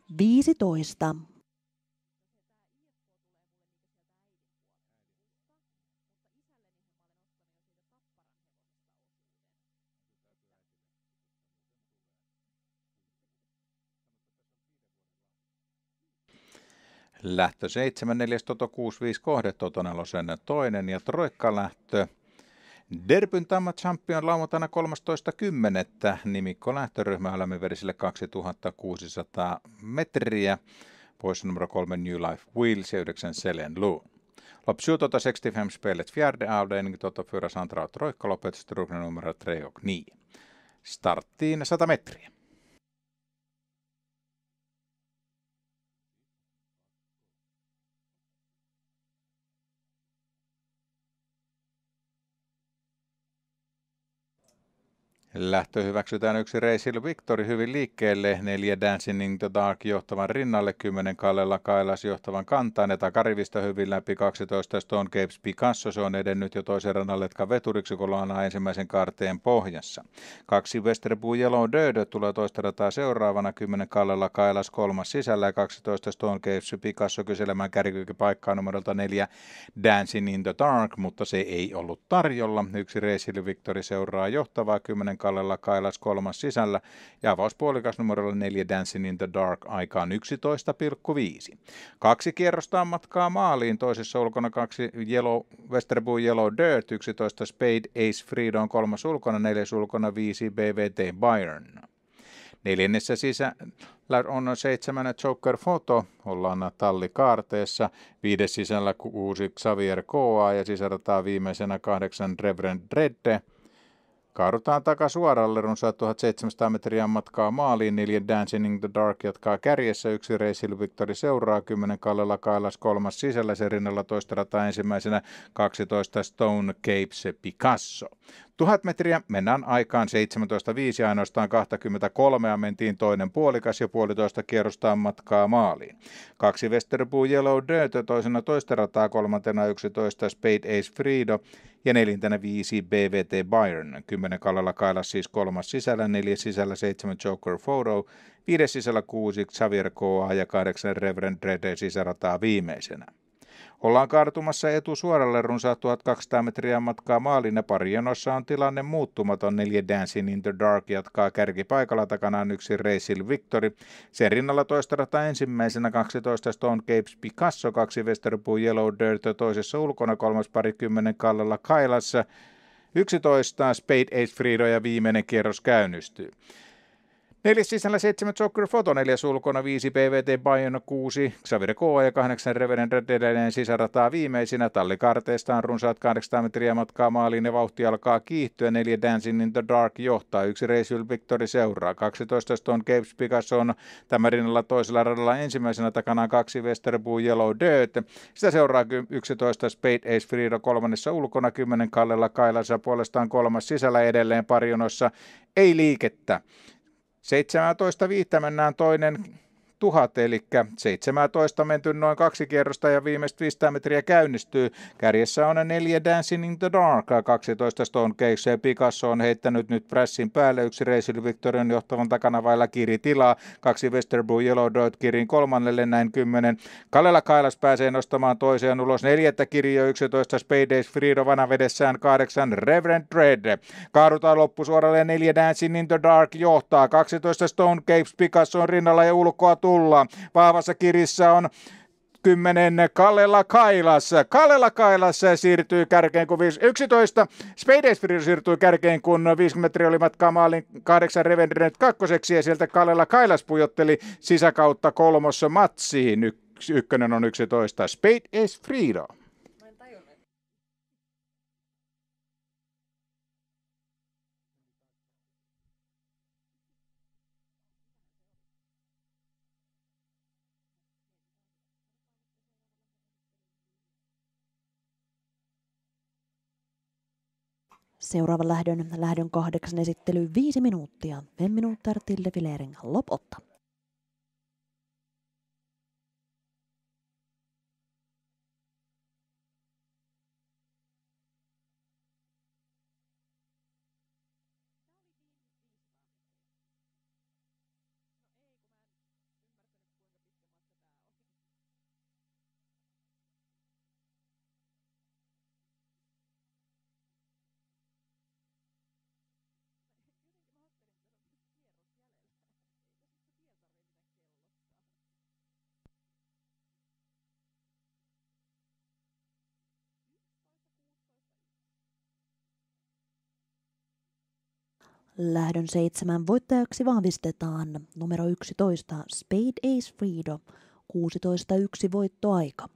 15. Lähtö 7, 4, Toto 6, 5 kohde, Toto 4 toinen ja troikkalähtö. Derbyn Tamma Champion lauantaina 13.10. Nimikko lähtöryhmä Halmiverisille 2600 metriä. Poissa numero 3 New Life Wheels ja 9 Selen Lu. Lopp 65 spelet fjärde avdelning, Toto 4 Santra och troikkaloppet, strukna numero 3 och 9. Starttiin 100 metriä. Lähtö hyväksytään 1 Racing Victory hyvin liikkeelle, 4 Dancing in the Dark johtavan rinnalle, 10 Kallella Kailas johtavan kantaan ja takarivistä hyvin läpi 12 Stone Capes Picasso, se on edennyt jo toisen rannan letkan veturiksi, kun ollaan ensimmäisen kaarteen pohjassa. 2 Westerbu Yellow Dödö tulee toista rataa seuraavana, 10 Kallella Kailas kolmas sisällä ja 12 Stone Capes Picasso kyselemään kärkikykypaikkaa numerolta 4 Dancing in the Dark, mutta se ei ollut tarjolla. 1 Racing Victory seuraa johtavaa, 10 Kallella Kailas kolmas sisällä ja avauspuolikas numerolla 4 Dancing in the Dark aikaan 11,5. 2 kierrosta on matkaa maaliin, toisessa ulkona 2 Westerbu Yellow Dirt, 11 Spade Ace Freedom kolmas ulkona, 4 ulkona 5 BVT Byron. Neljännessä sisällä on 7 Joker Photo, ollaan tallikaarteessa, 5 sisällä 6 Xavier Koa ja sisärataa viimeisenä 8 Reverend Redde. Kaadutaan takasuoralle, runsaat 1700 metriä matkaa maaliin, 4 Dancing in the Dark jatkaa kärjessä, 1 Racing Victory seuraa, 10 Kallella Kailas kolmas sisällä, sen rinnalla toista rataa ensimmäisenä 12 Stone Capes Picasso. 1000 metriä mennään aikaan 17.5, ainoastaan 23 mentiin toinen puolikas ja puolitoista kierrosta on matkaa maaliin. 2 Westerbu Yellow Dirt, toisena toista rataa, kolmantena 11 Spade Ace Frido ja neljäntenä 5 BVT Byron. 10 Kallella Kailas siis kolmas sisällä, 4 sisällä 7 Joker Photo, 5 sisällä 6 Xavier Koa ja 8 Reverend Red sisärataa viimeisenä. Ollaan kaartumassa etusuoralle, runsaat 1200 metriä matkaa maaliin ja parijonossa on tilanne muuttumaton. 4 Dancing in the Dark jatkaa kärkipaikalla, takanaan 1 Racing Victory. Sen rinnalla toista rataa ensimmäisenä 12 Stone Capes Picasso, 2 Westerbu Yellow Dirt toisessa ulkona, kolmas pari 10 Kallella Kailassa, 11 Spade Ace Frido ja viimeinen kierros käynnistyy. 4 sisällä 7 Joker Photo, 4 ulkona 5 PVT Bayern 6 Xavier Koa ja 8 Reverend Red edelleen sisärataa viimeisinä. Tallikarteesta on runsaat 800 metriä matkaa maaliin ja vauhti alkaa kiihtyä. 4 Dancing in the Dark johtaa, 1 Racing Victory seuraa. 12 Stone Capes Picasso on tämän rinnalla toisella radalla ensimmäisenä, takanaan 2 Westerbu Yellow Dirt. Sitä seuraa 11 Spade Ace Frido kolmannessa ulkona, 10 Kallella Kailassa puolestaan kolmas sisällä, edelleen parijonossa ei liikettä. 17.5 mennään toinen 1000, eli 17 menty noin 2 kierrosta ja viimeiset 500 metriä käynnistyy. Kärjessä on 4 Dancing in the Dark, 12 Stone Capes ja Picasso on heittänyt nyt pressin päälle, 1 Racing Victory on johtavan takana vailla kiritilaa, 2 Westerbu Yellow Dirt kirin kolmannelle, näin 10. Kallella Kailas pääsee nostamaan toiseen ulos, 4 kirjo 11 Spade Ace Frido vanavedessään, 8 Reverend Red. Kaadutaan loppusuoralle, 4 Dancing in the Dark johtaa, 12 Stone Capes Picasso on rinnalla ja ulkoa tullaan. Vahvassa kirissä on 10 Kallella Kailas. Kallella Kailas siirtyy kärkeen, kun 11 Spade Ace Frido siirtyy kärkeen, kun 50 metriä oli matkaa maalin, 8 Revendenet kakkoseksi ja sieltä Kallella Kailas pujotteli sisäkautta kolmossa matsiin. Ykkönen on 11 Spade Ace Frido. Seuraava lähdön 8 esittely 5 minuuttia. 5 minuuttia till defilering lopp 8. Lähdön 7 voittajaksi vahvistetaan numero 11 Spade Ace Fredo, 16.1 voittoaika.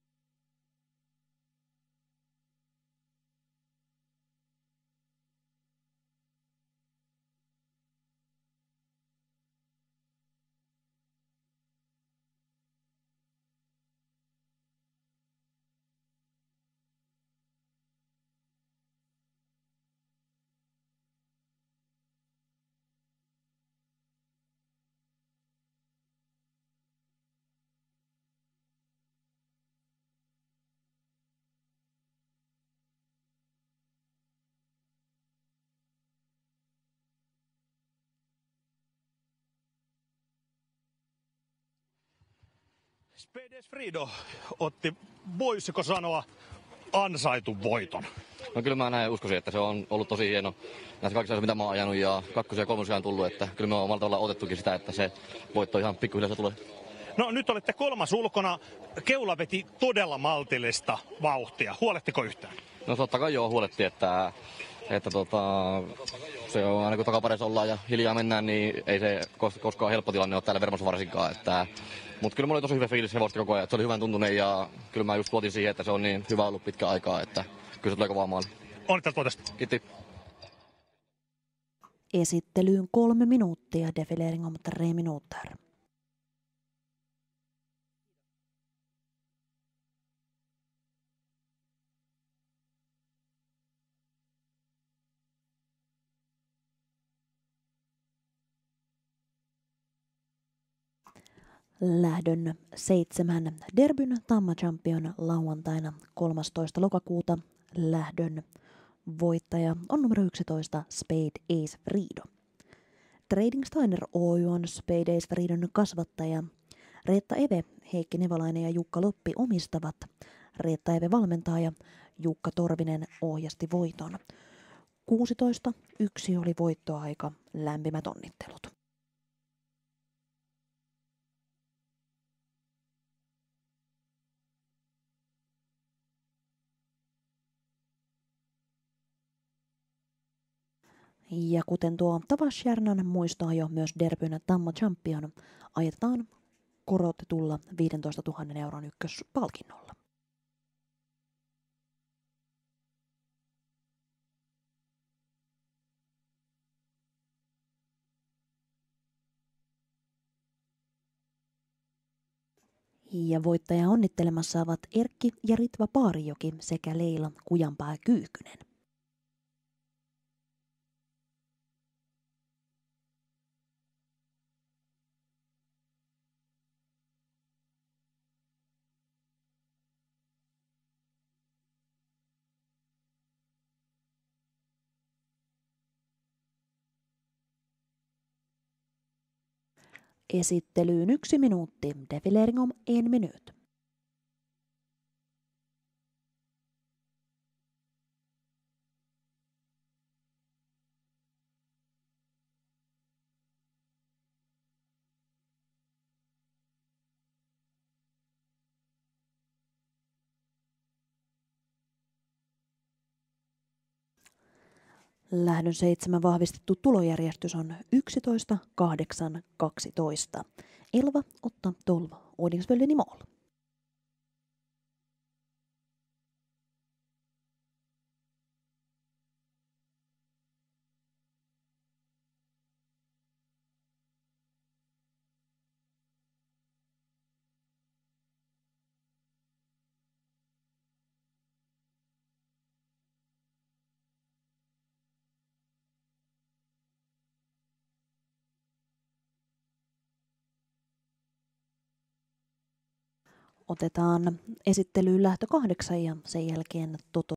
Spade Ace Fredo otti, voisiko sanoa, ansaitun voiton. No kyllä mä näin uskoisin, että se on ollut tosi hieno näissä kaikissa asioissa, mitä mä oon ajanut ja kakkosia ja kolmosia on tullut, että kyllä me on omalta tavallaan otettukin sitä, että se voitto ihan pikkuhiljaa tulee. No nyt olette kolmas ulkona. Keula veti todella maltillista vauhtia. Huolettiko yhtään? No totta kai joo, huolettiin, että se on aina kun takapareissa ollaan ja hiljaa mennään, niin ei se koskaan helppo tilanne ole täällä Vermossa varsinkaan. Mutta kyllä mulla oli tosi hyvä fiilis hevosta koko ajan, että se oli hyvän tuntunen ja kyllä mä just luotin siihen, että se on niin hyvä ollut pitkä aikaa, että kyllä se tulee kovaa maali. Onnittelut voitosta. Kiitti. Esittelyyn 3 minuuttia, defilering om 3 minuter. Lähdön 7 Derbyn Tamma Champion lauantaina 13. lokakuuta. Lähdön voittaja on numero 11 Spade Ace Fredo. Trading Steiner Oy on Spade Ace Fredon kasvattaja. Reetta Eve, Heikki Nevalainen ja Jukka Loppi omistavat. Reetta Eve valmentaa ja Jukka Torvinen ohjasti voiton. 16.1 oli voittoaika. Lämpimät onnittelut. Ja kuten tuo Tavasjärnan muistoa jo myös Derbyn Tamma Champion, ajetaan korotetulla 15 000 euron ykköspalkinnolla. Ja voittaja onnittelemassa ovat Erkki ja Ritva Paarijoki sekä Leila Kujanpää-Kyyhkynen. Esittelyyn 1 minuutti, defilering om 1 minut. Lähdön 7 vahvistettu tulojärjestys on 11, 8, 12. Elva, 8, 12. Ordningsföljden i mål. Otetaan esittelyyn lähtö 8 ja sen jälkeen Toto